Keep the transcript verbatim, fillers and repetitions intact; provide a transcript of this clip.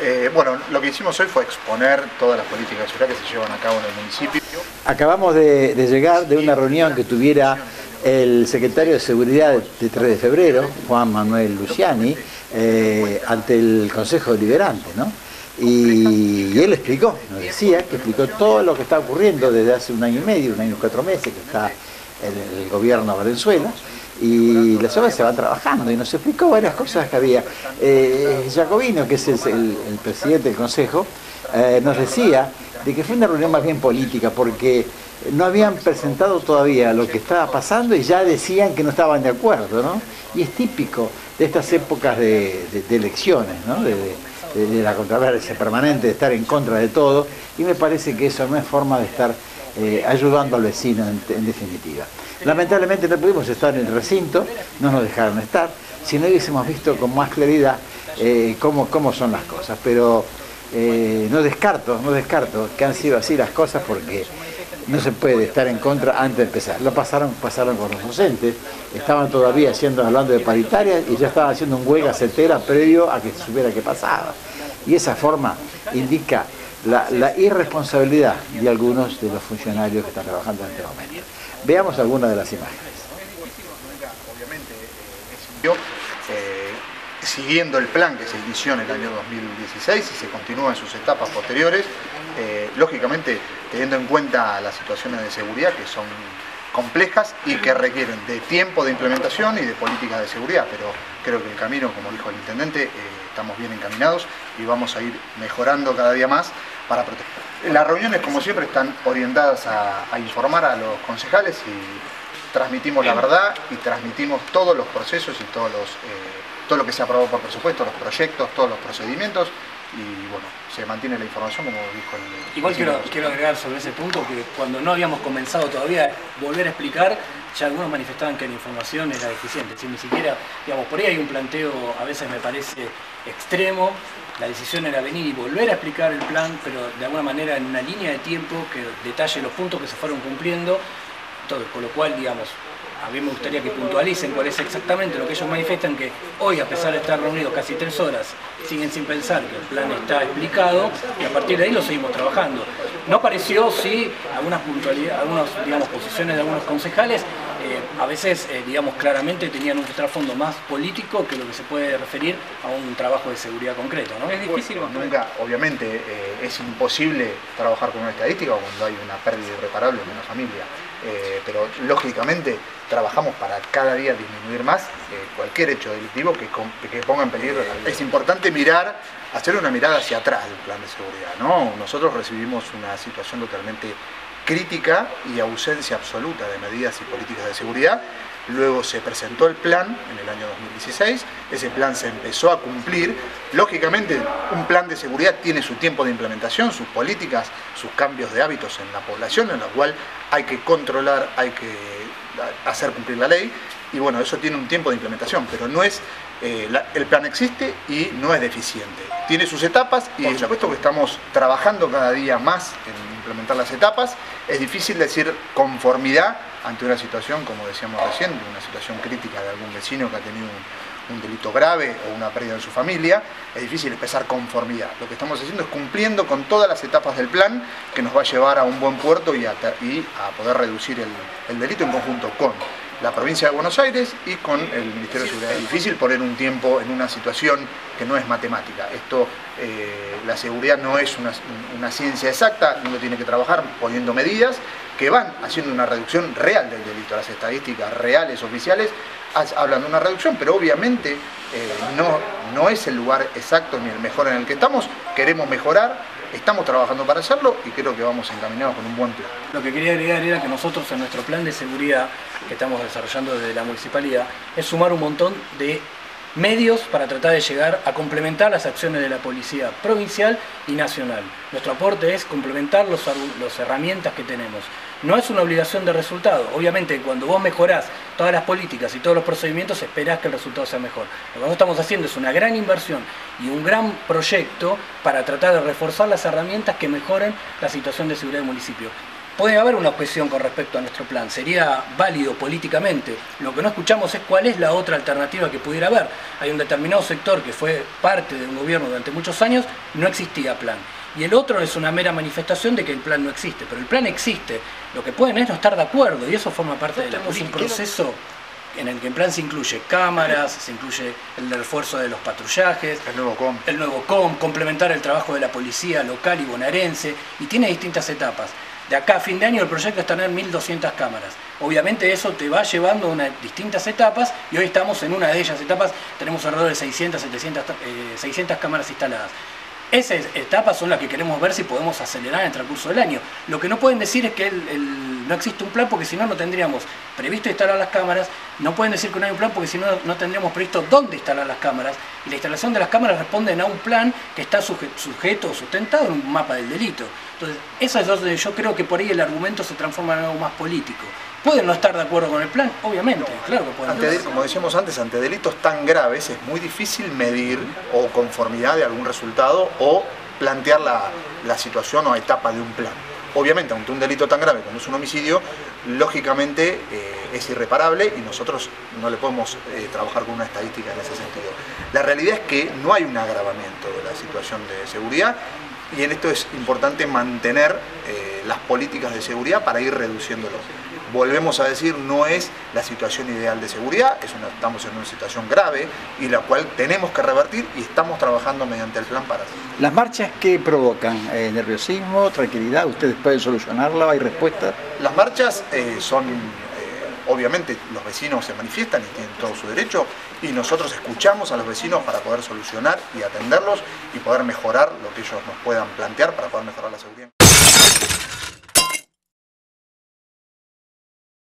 Eh, bueno, lo que hicimos hoy fue exponer todas las políticas de seguridad que se llevan a cabo en el municipio. Acabamos de, de llegar de una reunión que tuviera el secretario de Seguridad de tres de febrero, Juan Manuel Luciani, eh, ante el Consejo Deliberante, ¿no? Y, y él explicó, nos decía que explicó todo lo que está ocurriendo desde hace un año y medio, un año y cuatro meses que está el, el gobierno de Valenzuela, y las obras se van trabajando, y nos explicó varias cosas que había. Eh, Jacobino, que es el, el, el presidente del Consejo, eh, nos decía de que fue una reunión más bien política, porque no habían presentado todavía lo que estaba pasando y ya decían que no estaban de acuerdo, ¿no? Y es típico de estas épocas de, de, de elecciones, ¿no? De, de, de la controversia permanente, de estar en contra de todo, y me parece que eso no es forma de estar eh, ayudando al vecino en, en definitiva. Lamentablemente no pudimos estar en el recinto, no nos dejaron estar, si no hubiésemos visto con más claridad eh, cómo, cómo son las cosas, pero eh, no descarto, no descarto que han sido así las cosas, porque no se puede estar en contra antes de empezar. Lo pasaron, pasaron con los docentes, estaban todavía haciendo, hablando de paritaria y ya estaban haciendo un huelga setera previo a que se supiera qué pasaba. Y esa forma indica la, la irresponsabilidad de algunos de los funcionarios que están trabajando en este momento. Veamos algunas de las imágenes. Obviamente, eh, siguiendo el plan que se inició en el año dos mil dieciséis y se continúa en sus etapas posteriores, eh, lógicamente teniendo en cuenta las situaciones de seguridad que son complejas y que requieren de tiempo de implementación y de políticas de seguridad, pero creo que el camino, como dijo el intendente, eh, estamos bien encaminados y vamos a ir mejorando cada día más para proteger. Las reuniones, como siempre, están orientadas a, a informar a los concejales y transmitimos la verdad y transmitimos todos los procesos y todos los, eh, todo lo que se aprobó por presupuesto, los proyectos, todos los procedimientos, y bueno, se mantiene la información como dijo el... Igual quiero, quiero agregar sobre ese punto que cuando no habíamos comenzado todavía a volver a explicar, ya algunos manifestaban que la información era deficiente, si ni siquiera, digamos, por ahí hay un planteo, a veces me parece extremo, la decisión era venir y volver a explicar el plan, pero de alguna manera en una línea de tiempo que detalle los puntos que se fueron cumpliendo, todo, con lo cual, digamos, a mí me gustaría que puntualicen cuál es exactamente lo que ellos manifiestan, que hoy, a pesar de estar reunidos casi tres horas, siguen sin pensar que el plan está explicado y a partir de ahí lo seguimos trabajando. No pareció, sí, algunas puntualidades, algunas, digamos, posiciones de algunos concejales, eh, a veces, eh, digamos, claramente tenían un trasfondo más político que lo que se puede referir a un trabajo de seguridad concreto, ¿no? Es difícil, bueno, nunca, obviamente, eh, es imposible trabajar con una estadística cuando hay una pérdida irreparable en una familia, eh, pero lógicamente trabajamos para cada día disminuir más eh, cualquier hecho delictivo que, que ponga en peligro la vida. Es importante mirar, hacer una mirada hacia atrás del plan de seguridad, ¿no? Nosotros recibimos una situación totalmente crítica y ausencia absoluta de medidas y políticas de seguridad. Luego se presentó el plan en el año dos mil dieciséis, ese plan se empezó a cumplir. Lógicamente, un plan de seguridad tiene su tiempo de implementación, sus políticas, sus cambios de hábitos en la población, en la cual hay que controlar, hay que hacer cumplir la ley, y bueno, eso tiene un tiempo de implementación, pero no es, eh, la, el plan existe y no es deficiente. Tiene sus etapas y por supuesto que estamos trabajando cada día más en implementar las etapas. Es difícil decir conformidad ante una situación, como decíamos recién, de una situación crítica de algún vecino que ha tenido un, un delito grave o una pérdida en su familia. Es difícil expresar conformidad. Lo que estamos haciendo es cumpliendo con todas las etapas del plan que nos va a llevar a un buen puerto y a, y a poder reducir el, el delito en conjunto con la provincia de Buenos Aires y con el Ministerio de Seguridad. Es difícil poner un tiempo en una situación que no es matemática. Esto, eh, la seguridad no es una, una ciencia exacta, uno tiene que trabajar poniendo medidas que van haciendo una reducción real del delito. Las estadísticas reales, oficiales, hablan de una reducción, pero obviamente eh, no, no es el lugar exacto ni el mejor en el que estamos. Queremos mejorar. Estamos trabajando para hacerlo y creo que vamos encaminados con un buen plan. Lo que quería agregar era que nosotros en nuestro plan de seguridad que estamos desarrollando desde la municipalidad es sumar un montón de medios para tratar de llegar a complementar las acciones de la policía provincial y nacional. Nuestro aporte es complementar los, las herramientas que tenemos. No es una obligación de resultado. Obviamente, cuando vos mejorás todas las políticas y todos los procedimientos, esperás que el resultado sea mejor. Lo que nosotros estamos haciendo es una gran inversión y un gran proyecto para tratar de reforzar las herramientas que mejoren la situación de seguridad del municipio. puede haber una objeción con respecto a nuestro plan, sería válido políticamente. Lo que no escuchamos es cuál es la otra alternativa que pudiera haber. Hay un determinado sector que fue parte de un gobierno durante muchos años, no existía plan. Y el otro es una mera manifestación de que el plan no existe, pero el plan existe. Lo que pueden es no estar de acuerdo, y eso forma parte de la política. Un proceso en el que el plan se incluye cámaras, se incluye el refuerzo de los patrullajes, el nuevo C O M, el nuevo C O M, complementar el trabajo de la policía local y bonaerense, y tiene distintas etapas. De acá a fin de año el proyecto es tener mil doscientas cámaras. Obviamente eso te va llevando a unas distintas etapas, y hoy estamos en una de ellas etapas, tenemos alrededor de seiscientas, setecientas, eh, seiscientas cámaras instaladas. Esas etapas son las que queremos ver si podemos acelerar en el transcurso del año. Lo que no pueden decir es que el, el, no existe un plan, porque si no, no tendríamos previsto instalar las cámaras. No pueden decir que no hay un plan, porque si no, no tendríamos previsto dónde instalar las cámaras. Y la instalación de las cámaras responden a un plan que está suje, sujeto o sustentado en un mapa del delito. Entonces, esa es donde yo creo que por ahí el argumento se transforma en algo más político. ¿Pueden no estar de acuerdo con el plan? Obviamente, claro que pueden. Ante, como decíamos antes, ante delitos tan graves es muy difícil medir o conformidad de algún resultado o plantear la, la situación o etapa de un plan. Obviamente, ante un delito tan grave como es un homicidio, lógicamente eh, es irreparable y nosotros no le podemos eh, trabajar con una estadística en ese sentido. La realidad es que no hay un agravamiento de la situación de seguridad, y en esto es importante mantener eh, las políticas de seguridad para ir reduciéndolo. Volvemos a decir, no es la situación ideal de seguridad, es una, estamos en una situación grave y la cual tenemos que revertir, y estamos trabajando mediante el plan para hacerlo. ¿Las marchas qué provocan? Eh, ¿Nerviosismo? ¿Tranquilidad? ¿Ustedes pueden solucionarlo? ¿Hay respuesta? Las marchas eh, son, eh, obviamente los vecinos se manifiestan y tienen todo su derecho, y nosotros escuchamos a los vecinos para poder solucionar y atenderlos y poder mejorar lo que ellos nos puedan plantear para poder mejorar la seguridad.